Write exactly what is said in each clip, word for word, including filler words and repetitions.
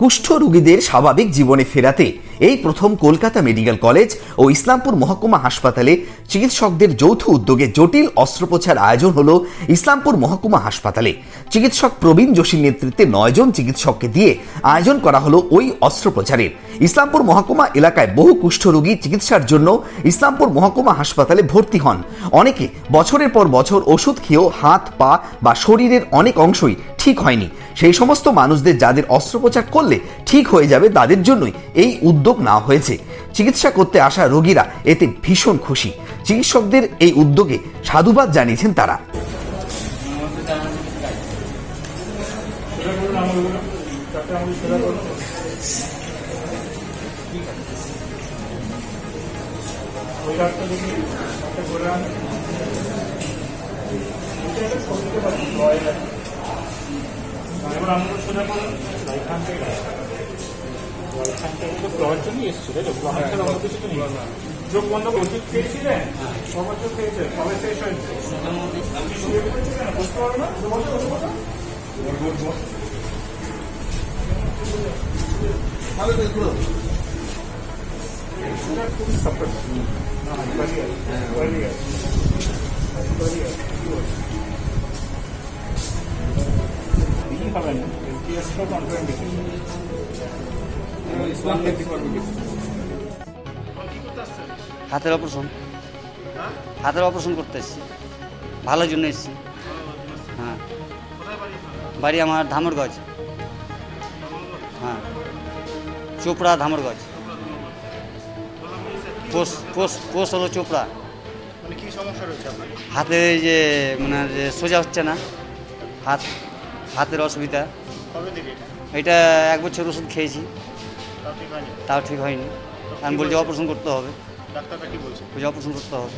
কুষ্ঠ রোগীদের স্বাভাবিক জীবনে ফেরাতে এই প্রথম কলকাতা মেডিকেল কলেজ ও ইসলামপুর মহকুমা হাসপাতালে চিকিৎসকদের যৌথ উদ্যোগে জটিল অস্ত্রোপচার আয়োজন হলো ইসলামপুর মহকুমা হাসপাতালে। চিকিৎসক প্রবীণ যোশীর নেতৃত্বে নয় জন চিকিৎসককে দিয়ে আয়োজন করা হলো ওই অস্ত্রোপচারের। ইসলামপুর মহকুমা এলাকায় বহু কুষ্ঠ রোগী চিকিৎসার জন্য ইসলামপুর মহকুমা হাসপাতালে ভর্তি হন। অনেকে বছরের পর বছর ওষুধ খেয়েও হাত পা বা শরীরের অনেক অংশই ঠিক হয়নি। সেই সমস্ত মানুষদের যাদের অস্ত্রোপচার করলে ঠিক হয়ে যাবে তাদের জন্যই এই উদ্যোগ নেওয়া হয়েছে। চিকিৎসা করতে আসা রোগীরা এতে ভীষণ খুশি। চিকিৎসকদের এই উদ্যোগে সাধুবাদ জানিয়েছেন তারা। যোগ বন্ধ ওষুধ খেয়েছিলেন সমস্ত খেয়েছে সবাই শেষ হয়েছে বুঝতে পারো না খুবই সাপোর্ট হবে না হাতের অপারেশন হাতের অপারেশন করতে এসেছি, ভালোর জন্য এসেছি। হ্যাঁ, বাড়ি আমার ধামরগঞ্জ। হ্যাঁ, Chopra Dhamarganj. Post post post হলো চোপড়া। হাতে যে মানে যে সোজা হচ্ছে না, হাত হাতের অসুবিধা। এটা এক বছর ওষুধ খেয়েছি, তাও ঠিক হয়নি। আমি বলছি অপারেশন করতে হবে, অপারেশন করতে হবে।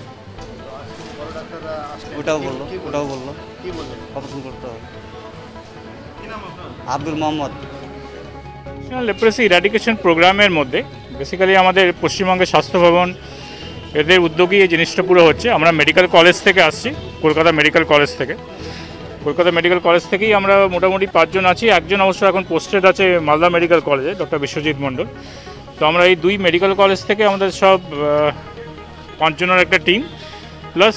ওটাও বললো ওটাও বললো অপারেশন করতে হবে। Abdul Mohammad. National leprosy eradication প্রোগ্রামের মধ্যে বেসিক্যালি আমাদের পশ্চিমবঙ্গের স্বাস্থ্য ভবন এদের উদ্যোগী এই জিনিসটা পুরো হচ্ছে। আমরা মেডিকেল কলেজ থেকে আসছি, কলকাতা মেডিকেল কলেজ থেকে। কলকাতা মেডিকেল কলেজ থেকেই আমরা মোটামুটি পাঁচজন আছি। একজন অবশ্য এখন পোস্টেড আছে মালদা মেডিকেল কলেজে, ডক্টর বিশ্বজিৎ মণ্ডল। তো আমরা এই দুই মেডিকেল কলেজ থেকে আমাদের সব পাঁচজনের একটা team, plus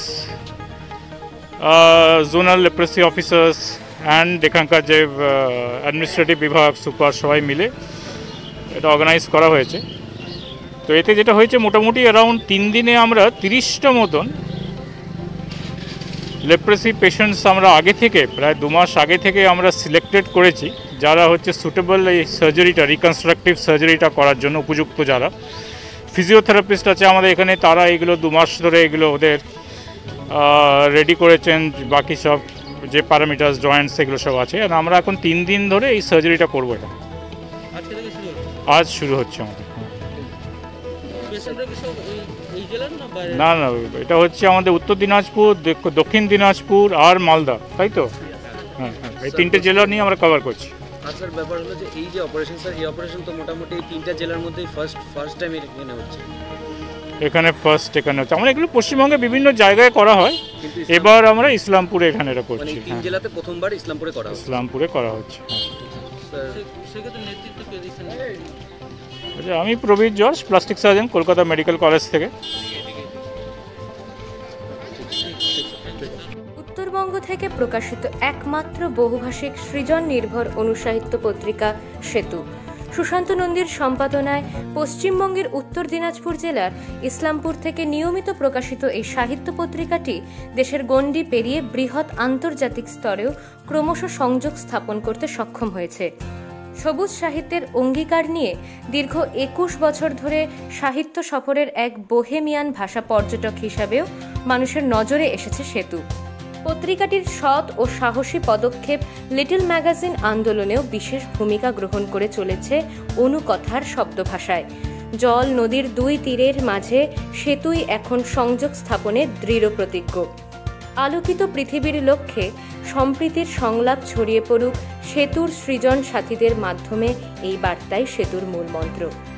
zonal leprosy officers and এখানকার যে অ্যাডমিনিস্ট্রেটিভ বিভাগ সুপার সবাই মিলে এটা অর্গানাইজ করা হয়েছে। তো এতে যেটা হয়েছে মোটামুটি অ্যারাউন্ড তিন দিনে আমরা তিরিশটা মতন লেপ্রসি পেশেন্টস আমরা আগে থেকে প্রায় দু মাস আগে থেকে আমরা সিলেক্টেড করেছি, যারা হচ্ছে সুটেবল এই সার্জারিটা রিকনস্ট্রাকটিভ সার্জারিটা করার জন্য উপযুক্ত। যারা ফিজিওথেরাপিস্ট আছে আমাদের এখানে, তারা এগুলো দু মাস ধরে এগুলো ওদের রেডি করেছেন। বাকি সব যে প্যারামিটার্স জয়েন্টস এগুলো সব আছে। আর আমরা এখন তিন দিন ধরে এই সার্জারিটা করবো। এটা আজ শুরু হচ্ছে আমাদের। না না, এটা হচ্ছে আমাদের উত্তর দিনাজপুর, দক্ষিণ দিনাজপুর আর মালদা, তাই তো? হ্যাঁ হ্যাঁ, এই তিনটে জেলা নিয়ে আমরা কভার করছি। স্যার, ব্যাপার হলো যে এই যে অপারেশন, স্যার এই অপারেশন তো মোটামুটি এই তিনটা জেলার মধ্যেই ফার্স্ট ফার্স্ট টাইম এখানে হচ্ছে। এখানে ফার্স্ট এখানে হচ্ছে। আমরা এগুলো পশ্চিমবঙ্গে বিভিন্ন জায়গায় করা হয়, এবার আমরা ইসলামপুরে এখানে এটা করছি। তিন জেলাতে প্রথমবার ইসলামপুরে করা হচ্ছে। ইসলামপুরে করা হচ্ছে। স্যার, আমি Prabir George, plastic surgeon, Kolkata medical college থেকে। উত্তরবঙ্গ থেকে প্রকাশিত একমাত্র বহুভাষিক সৃজন নির্ভর অনুসাহিত্য পত্রিকা সেতু সুশান্ত নন্দীর সম্পাদনায় পশ্চিমবঙ্গের উত্তর দিনাজপুর জেলার ইসলামপুর থেকে নিয়মিত প্রকাশিত এই সাহিত্য পত্রিকাটি দেশের গণ্ডি পেরিয়ে বৃহৎ আন্তর্জাতিক স্তরেও ক্রমশ সংযোগ স্থাপন করতে সক্ষম হয়েছে। সবুজ সাহিত্যের অঙ্গীকার নিয়ে দীর্ঘ একুশ বছর ধরে সাহিত্য সফরের এক বোহেমিয়ান ভাষা পর্যটক হিসাবেও মানুষের নজরে এসেছে সেতু। পত্রিকাটির সৎ ও সাহসী পদক্ষেপ লিটল ম্যাগাজিন আন্দোলনেও বিশেষ ভূমিকা গ্রহণ করে চলেছে অনুকথার শব্দভাষায়। জল নদীর দুই তীরের মাঝে সেতুই এখন সংযোগ স্থাপনে দৃঢ় প্রতিজ্ঞ। আলোকিত পৃথিবীর লক্ষ্যে সম্প্রীতির সংলাপ ছড়িয়ে পড়ুক সেতুর সৃজন সাথীদের মাধ্যমে, এই বার্তাই সেতুর মূল মন্ত্র।